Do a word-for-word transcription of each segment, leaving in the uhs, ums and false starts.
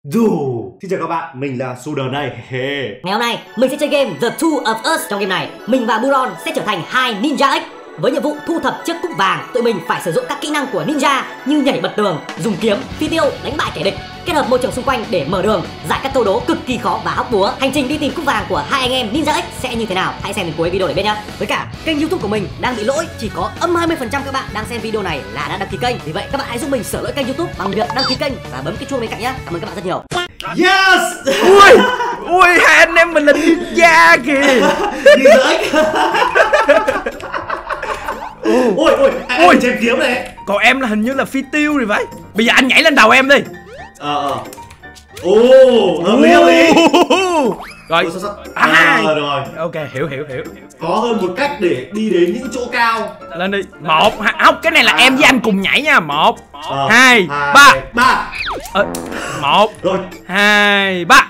Dù xin chào các bạn, mình là Sudan đây. Ngày hôm nay mình sẽ chơi game The Two of Us. Trong game này mình và Buron sẽ trở thành hai Ninja X. Với nhiệm vụ thu thập chiếc cúp vàng, tụi mình phải sử dụng các kỹ năng của ninja như nhảy bật tường, dùng kiếm, phi tiêu, đánh bại kẻ địch, kết hợp môi trường xung quanh để mở đường, giải các câu đố cực kỳ khó và hóc búa. Hành trình đi tìm cúp vàng của hai anh em Ninja X sẽ như thế nào? Hãy xem đến cuối video để biết nhá. Với cả kênh YouTube của mình đang bị lỗi, chỉ có âm hai mươi phần trăm các bạn đang xem video này là đã đăng ký kênh. Vì vậy các bạn hãy giúp mình sửa lỗi kênh YouTube bằng việc đăng ký kênh và bấm cái chuông bên cạnh nhá. Cảm ơn các bạn rất nhiều. Yes. Ui, ui hai anh em mình là ninja kìa. Ninja X. Ôi ôi, anh, anh chém kiếm này. Còn em là hình như là phi tiêu rồi vậy. Bây giờ anh nhảy lên đầu em đi. Ờ ờ. Ồ, hợp lý hợp lý. Rồi. Ủa, sao, sao? À, à, rồi. Ok, hiểu hiểu hiểu. Có hơn một cách để đi đến những chỗ cao. Lên đi. Một, hai, không, cái này là à. em với anh cùng nhảy nha. Một, ờ, hai, hai, ba. Ba. Ờ, một, rồi. Hai, ba.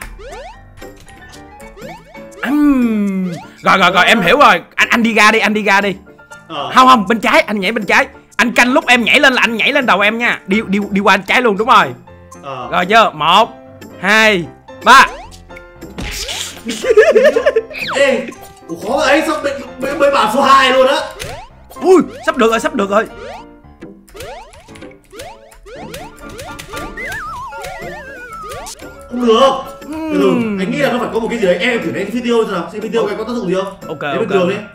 Uhm. Rồi rồi rồi, em hiểu rồi. Anh anh đi ra đi, anh đi ra đi. Ờ. Không không, bên trái, anh nhảy bên trái. Anh canh lúc em nhảy lên là anh nhảy lên đầu em nha. Đi đi đi qua bên trái luôn, đúng rồi. Ờ. Rồi chưa? Một, hai, ba. Ê, khó vậy, sao mới, mới bảo số hai luôn á. Ui, sắp được rồi, sắp được rồi. Không được. Từ từ, anh nghĩ là nó phải có một cái gì đấy. Em thử đánh phi tiêu xem nào, xem phi tiêu cái có tác dụng gì không. Ok, đánh ok. tường đi.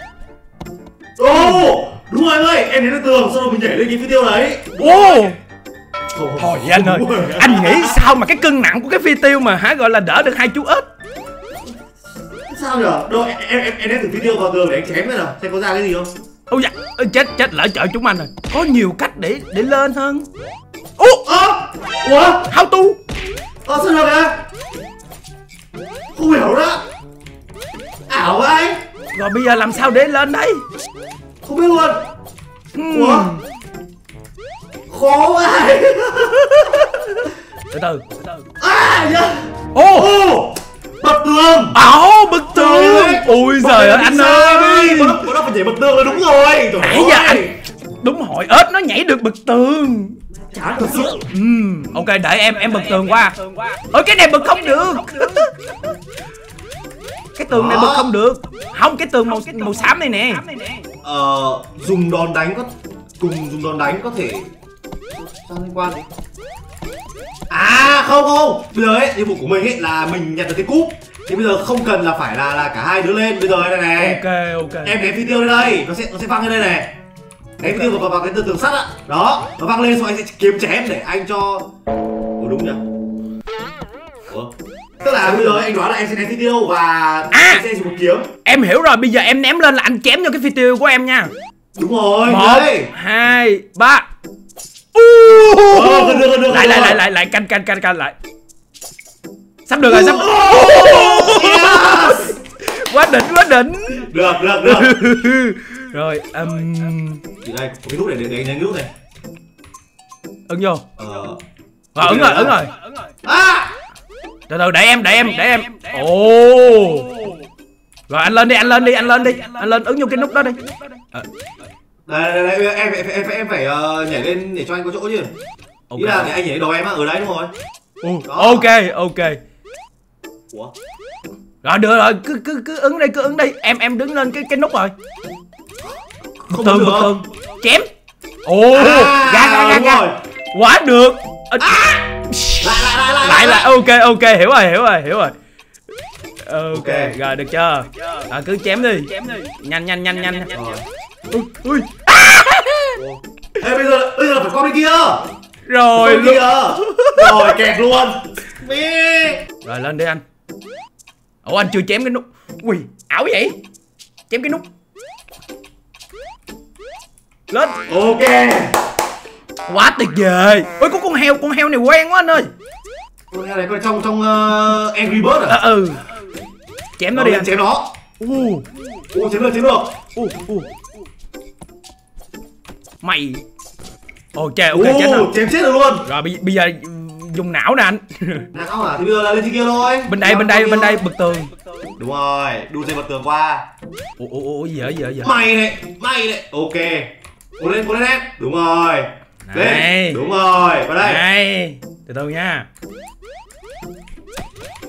Ô, oh, đúng rồi anh ơi, em đến lên tường, sau đó mình nhảy lên cái phi tiêu đấy. Ô, thôi anh ơi, anh nghĩ sao mà cái cân nặng của cái phi tiêu mà hả gọi là đỡ được hai chú ếch. Sao nhở? Đâu, em em em đem thử phi tiêu vào tường để anh chém xem nào, xem có ra cái gì không. Ôi dạ, chết chết lỡ chợ chúng anh rồi. Có nhiều cách để để lên hơn. Ủa, ơ, ủa, how to? ờ sao được à? Không hiểu đó. Ảo vậy. Rồi bây giờ làm sao để lên đây? Không biết luôn. Hmm. Ủa? Khó vậy. Từ từ, từ từ. À, nhá. Ô, Ô, bật tường. ảo bức tường. Ôi giời ơi anh ơi. Bữa đó phải nhảy bật tường là đúng rồi. Nãy giờ anh đúng hội ếch nó nhảy được bật tường. Chán thật sự. Ừm, ok để em em bật tường qua. Ôi cái này bật không được. Cái tường này bật không được. Không, cái tường màu màu xám này nè. Ờ, dùng đòn đánh có cùng dùng đòn đánh có thể sao liên quan gì? À không không, bây giờ ấy nhiệm vụ của mình ấy là mình nhận được cái cúp, thì bây giờ không cần là phải là là cả hai đứa lên. Bây giờ đây này. Ok ok. Em ném phi tiêu lên đây, nó sẽ nó sẽ văng lên đây này. Ném phi tiêu vào, vào vào cái tường tường sắt á. Đó, nó văng lên xong anh sẽ kiếm chém để anh cho. Ủa đúng nhỉ? Ủa? Tức là bây giờ anh đoán là em sẽ ném phi tiêu và à, anh sẽ dùng một kiếm. Em hiểu rồi, bây giờ em ném lên là anh chém vô cái phi tiêu của em nha. Đúng rồi. Một, đây. hai, ba. Ờ, được, được, được, lại được, lại được. lại lại lại canh canh canh canh lại. Sắp được rồi, sắp. Yes. Quá đỉnh, quá đỉnh. Được, được, được. Rồi, um... Thì đây, có cái nút này để để nhấn nút này. ấn vô. Ờ. Rồi, ấn rồi, ấn rồi. À. Từ từ để em, để em, để em. Ồ. Rồi anh lên đi, anh lên đi, anh lên đi. Anh lên ứng vô cái nút đó đi. À. Đây, đây, đây, em em em, em phải uh, nhảy lên để cho anh có chỗ chứ. Ok. Ý là để anh nhảy đầu em á, ở đấy đúng rồi. Uh, ok, ok. Ủa? Rồi được rồi, cứ cứ cứ ứng đây, cứ ứng đây. Em em đứng lên cái cái nút rồi. Không Tường, được. bật tường. Chém. Ồ, À, ra ra ra ra. rồi. Quá được. À. Lại lại lại lại. Lại lại ok ok, hiểu rồi, hiểu rồi, hiểu rồi. Ok, Ok. rồi được chưa? À, cứ chém đi. Nhanh nhanh nhanh nhanh. Rồi. Ui ui. Ê, bây giờ bây giờ phải qua bên kia. Rồi Bên luôn. kia. Rồi kẹt luôn. Mi. Rồi lên đi anh. Ủa anh chưa chém cái nút. Ui, ảo vậy. Chém cái nút. Lên. Ok. Quá tuyệt vời. Ôi có con heo, con heo này quen quá anh ơi. Con heo này con trong trong uh, Angry Birds à? À, ừ. Chém nó Rồi, đi anh. chém nó. U. Ủa chém được chém được. U u. Mày. Ok ok chém rồi. Chém chết được luôn. Rồi bây, bây giờ dùng não nè anh. Não à? Thì bây giờ là lên trên kia thôi. Bên đây bên đây bên đây bực tường. Đúng rồi, đu dây bật tường qua. Ủa ủa ủa gì vậy gì vậy? Mày này, mày này. Ok. Cố lên, cố lên em. Đúng rồi. Này. Lên. Đúng rồi, vào đây. Này, từ từ nha.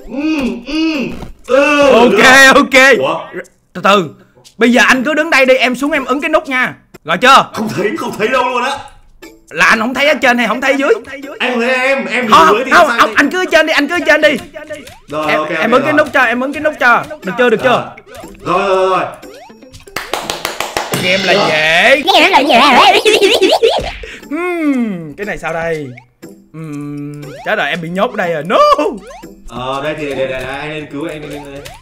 Ừ, ừ. Ừ, Ok được. ok. Ủa? Từ từ. Bây giờ anh cứ đứng đây đi, em xuống em ấn cái nút nha. Rồi chưa? Không thấy, không thấy đâu luôn á. Là anh không thấy ở trên hay không thấy dưới? Anh không thấy em, em Không, dưới thì không, sai không, đi. anh cứ ở trên đi, anh cứ ở trên đi. Rồi, Em, ok, em ok, ấn cái rồi. nút cho, em ấn cái nút cho. Được chưa, được chưa? Rồi, rồi, rồi. Game là dễ. Hmm, cái này sao đây? Hmm, trái đời em bị nhốt ở đây rồi. No. Ờ, đây thì để, để, để, anh nên cứu anh, anh, anh, anh.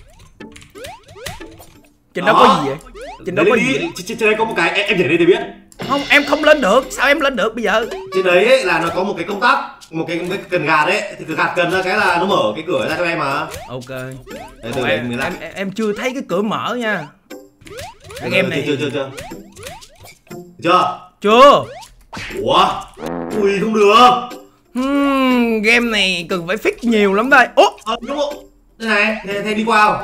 Trên đó có gì vậy? Trên đó Đấy có đi, gì vậy? trên, trên, trên đây có một cái, em, em nhảy đây để biết. Không, em không lên được. Sao em lên được bây giờ? Trên đấy ấy, là nó có một cái công tắc, một cái, một cái cần gạt đấy, thì cứ gạt cần ra cái là nó mở cái cửa ra cho em mà. Ok. Đấy, Ủa, từ em, em, em, em, em chưa thấy cái cửa mở nha. Cái Chưa, game này chưa, chưa, chưa. Chưa? chưa. Ủa? Ui, không được. Hmm, game này cần phải fix nhiều lắm đây. Ủa, Ờ, đúng không? Đây này, thế, thế đi qua không?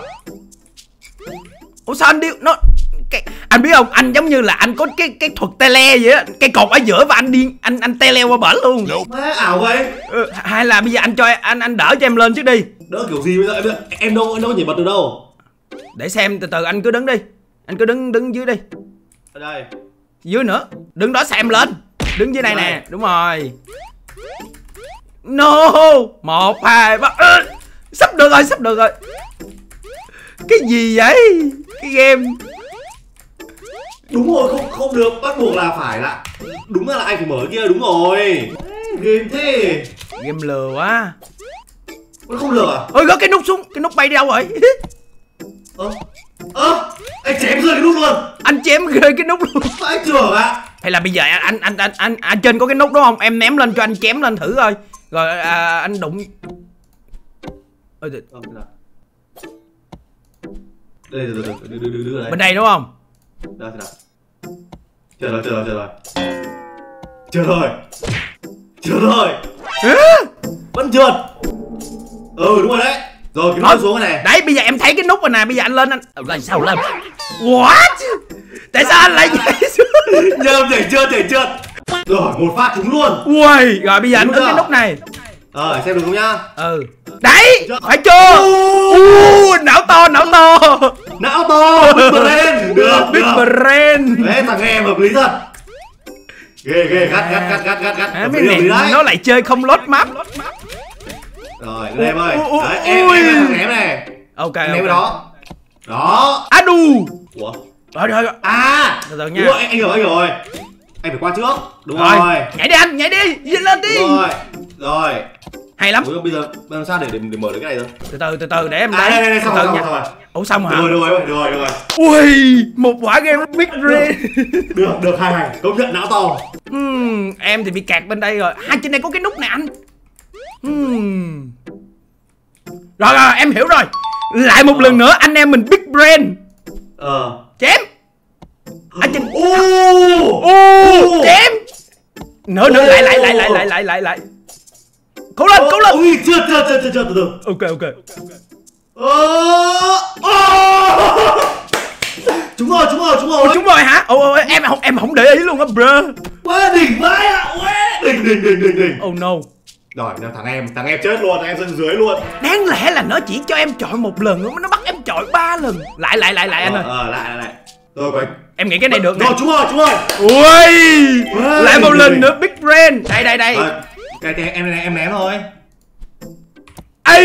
ủa sao anh đi nó cái, anh biết không, anh giống như là anh có cái cái thuật tele vậy á, cái cột ở giữa và anh đi anh anh tele qua bển luôn. Má, ảo vậy? Ừ, hay là bây giờ anh cho anh anh đỡ cho em lên trước đi. Đỡ kiểu gì bây giờ? Em, em đâu, em đâu có nhảy bật được đâu. Để xem, từ từ anh cứ đứng đi. Anh cứ đứng đứng dưới đi. Ở đây. Dưới nữa. Đứng đó xem lên. Đứng dưới này Đây. nè. Đúng rồi. No. Một, hai, ba. Ừ. Sắp được rồi, sắp được rồi. Cái gì vậy? Cái game. Đúng rồi, không không được, bắt buộc là phải là đúng là anh phải mở kia, đúng rồi. Game thế. Game lừa quá. Nó không được à? Ôi gỡ cái nút xuống. Cái nút bay đi đâu rồi? Ơ ơ anh chém rơi cái nút luôn. Anh chém rơi cái nút luôn. Anh trưởng ạ. Hay là bây giờ anh anh anh anh anh trên có cái nút đúng không? Em ném lên cho anh chém lên thử coi. Rồi à, anh đụng. Ôi, từ- Ờ, thế nào? Đây, từ từ từ từ từ từ đây. bên đây đúng không? Đây, thế nào? Chờ rồi, chờ rồi, chờ rồi. Chờ rồi. Chờ rồi. Vẫn trượt. Ừ, đúng rồi đấy. Rồi, cái nút xuống cái này. Đấy, bây giờ em thấy cái nút rồi nè, bây giờ anh lên anh. Ừ, rồi sao lên? What? Tại sao anh lại nhảy xuống? Nhầm, nhảy trượt, nhảy trượt. Rồi, một phát trúng luôn. Ui, rồi bây giờ anh Đúng ấn cái chưa? nút này. Rồi, xem được không nhá? Ừ. Đấy, Chưa? phải chưa? U, não to, não to. Não to, Big Brain. Được, Big được. Brain. Đấy, thằng em hợp lý thật. Ghê, ghê, gắt, gắt, gắt, gắt, gắt, gắt. À, Hợp mấy lý, hợp lý này đấy. nó lại chơi không load map. Rồi, đây em ơi. Ui, ui, Đấy, em, ui. em là thằng em này. Ok, Em ném ok. cái đó. Đó. À đù. Ủa? Rồi, rồi, rồi. À. Từ từ nha. Ủa, anh, anh hiểu, anh hiểu rồi. Anh phải qua trước. Đúng rồi. Rồi, nhảy đi anh, nhảy đi, đi lên đi. Đúng rồi. Rồi. Hay lắm. Ủa, bây giờ bây giờ sao để, để để mở được cái này rồi? Từ từ, từ từ để em À, đây, đây, đây, từ xong từ rồi, nha. xong rồi. Ủa xong hả? Được rồi, được rồi, được rồi, được rồi. Ui, một quả game Big Brain. Được, được, hay, hay. Công nhận não to. Hmm, em thì bị kẹt bên đây rồi. Hai trên đây có cái nút nè anh. Hmm. Rồi rồi, em hiểu rồi. Lại một Ờ. lần nữa anh em mình Big Brain. Ờ. Chém. Anh trên. Ô. Ô, chém. Nữa nữa, lại lại lại lại lại lại lại lại. Cố lên, cố lên. Ui, chưa, chưa, chưa, chưa, chưa, từ từ. Ok ok. Ờ. Ờ. Chúng rồi, chúng rồi, chúng rồi. Ủa, chúng rồi hả? Ồ, ồ, em không em không để ý luôn á bro. Quá đỉnh vãi ạ. Quá đỉnh, đỉnh, đỉnh, đỉnh, đỉnh. Oh no. Rồi, nào, thằng em, thằng em chết luôn, thằng em rơi dưới luôn. Đáng lẽ là nó chỉ cho em chọi một lần mà nó bắt em chọi ba lần. Lại lại lại lại anh Ờ, ơi. ờ, lại, lại, lại. Rồi, quay. Em nghĩ cái này được nè. Rồi, chúng rồi, chúng rồi. Ui, Wow, lại một đỉnh, lần đỉnh. nữa Big Brain. Đây đây đây. Ờ, cái cái em em ném thôi. Ây.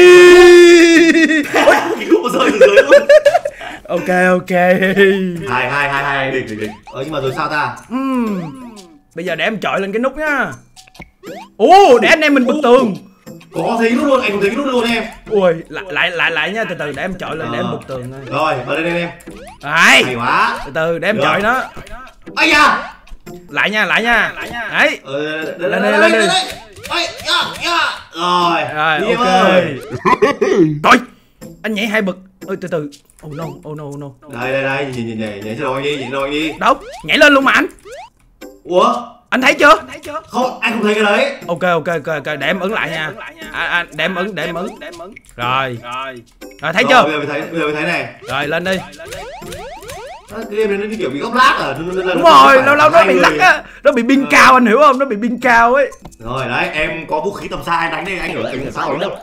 Cái cúp rơi từ dưới luôn. Ok ok. Hai, hai, hai, hai, đỉnh, đỉnh, đỉnh. Ờ, nhưng mà rồi sao ta? Uhm. Bây giờ để em chọi lên cái nút nhá. Ồ, để anh em mình bức tường. Có thấy nút luôn, anh cũng thấy nút luôn em. Ui, lại lại lại lại nha, từ từ để em chọi lên để em Ờ. bức tường thôi. Rồi, vào đây đây em. Đấy. Hay quá. Từ từ để em Được. chọi nó. Ây da. Lại nha, lại nha. Đấy. Ờ, Lên đi, lên đi. Ây, ya, ya. Rồi, Rồi, đi em ok. ơi. Rồi. Anh nhảy hai bậc. Ôi từ từ. Oh no, oh no, oh no. Đây, đây, đây, nhìn, nhìn, nhảy, nhảy cho đầu anh đi, nhảy cho đầu anh đi. Đâu? Nhảy lên luôn mà anh. Ủa? Anh thấy chưa? Không, anh không thấy cái đấy. Ok ok ok ok, để em ấn lại nha. À, à, để em ấn, để em ấn. Rồi. Rồi thấy Rồi, chưa? bây giờ mới thấy, bây giờ mới thấy này. Rồi lên đi. Cái game này nó như kiểu bị góc lác à? Đúng rồi, lâu lâu nó bị lắc á, nó bị pin cao anh hiểu không? Nó bị pin cao ấy. Rồi đấy, em có vũ khí tầm xa anh đánh đi, anh ở anh sao đâu.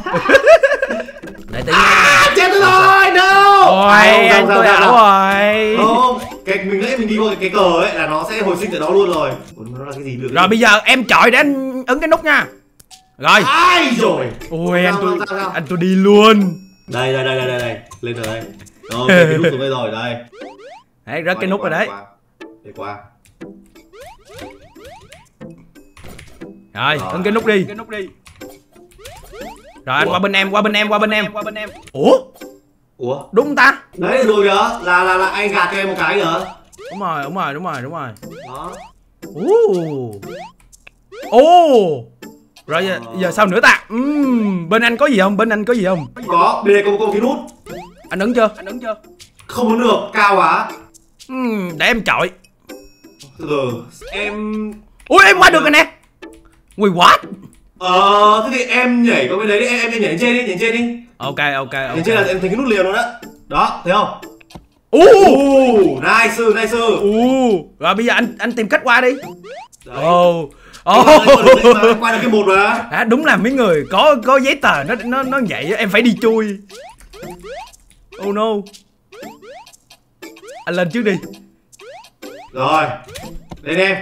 Để tự nhiên. À, chết rồi, no. Ôi, anh tôi ảo rồi. Không, cái mình nãy mình đi qua cái cờ ấy là nó sẽ hồi sinh tại đó luôn rồi. Ủa, nó là cái gì được? Rồi bây giờ em chọi để anh ấn cái nút nha. Rồi. Ai rồi. Ôi anh tôi anh tôi đi luôn. Đây đây đây đây đây đây, lên rồi đây. Rồi, cái nút xuống đây rồi, đây. Đấy, rớt cái nút rồi đấy. Để qua. Rồi, ấn cái nút đi. Cái nút đi. Rồi anh qua bên em, qua bên em, qua bên em, qua bên em. Ủa? Ủa? Đúng không ta? Đấy rồi kìa, là là là anh gạt cho em một cái kìa. Đúng rồi, đúng rồi, đúng rồi, đúng rồi. Đó. Ồ. Ồ. Rồi giờ, giờ sao nữa ta? Uhm, bên anh có gì không? Bên anh có gì không? Có, bên đây có có cái nút. Anh ấn chưa? Anh ấn chưa? Không ấn được, cao quá. Uhm, để em chọi. Ừ, em. Ui em qua được rồi nè. Ui what? Ờ, thế thì em nhảy qua bên đấy đi, em em nhảy lên trên đi, nhảy lên trên đi. Ok ok ok. Nhảy trên là em thấy cái nút liền rồi đó. Đó, thấy không? Ú, uh, nice, nice. Ú, rồi bây giờ anh anh tìm cách qua đi. Ồ. Ồ. Qua được cái một mà. À, đúng là mấy người có có giấy tờ nó nó nó vậy em phải đi chui. Oh no. Anh lên trước đi. Rồi. Lên em.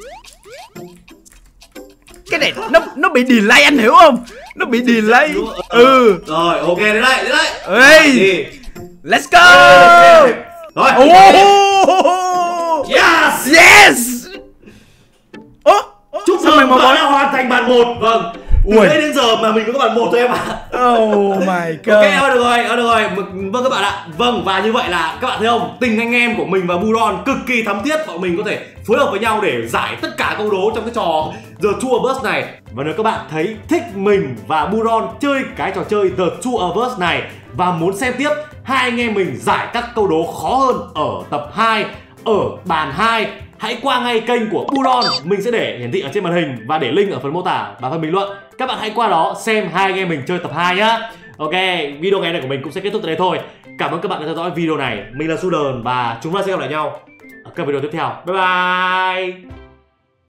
Cái này nó nó bị delay anh hiểu không? Nó bị delay. Ừ. Rồi, ok đến đây, đến đây. Ê. Let's go. Rồi. Oh. Yes. Yes. Ố, chúc sao mừng mày bạn đã hoàn thành bàn một. Vâng. Từ Ui. đây đến giờ mà mình có bàn một thôi em ạ. Oh my god. Ok, thôi được rồi, thôi được rồi. Vâng các bạn ạ. Vâng, và như vậy là các bạn thấy không? Tình anh em của mình và Buron cực kỳ thắm thiết. Bọn mình có thể phối hợp với nhau để giải tất cả câu đố trong cái trò The Two of Us này. Và nếu các bạn thấy thích mình và Buron chơi cái trò chơi The Two of Us này và muốn xem tiếp hai anh em mình giải các câu đố khó hơn ở tập hai, ở bàn hai, hãy qua ngay kênh của Buron, mình sẽ để hiển thị ở trên màn hình và để link ở phần mô tả và phần bình luận. Các bạn hãy qua đó xem hai anh em mình chơi tập hai nhá. Ok, video ngày này của mình cũng sẽ kết thúc tại đây thôi. Cảm ơn các bạn đã theo dõi video này. Mình là Sudan và chúng ta sẽ gặp lại nhau ở các video tiếp theo. Bye bye.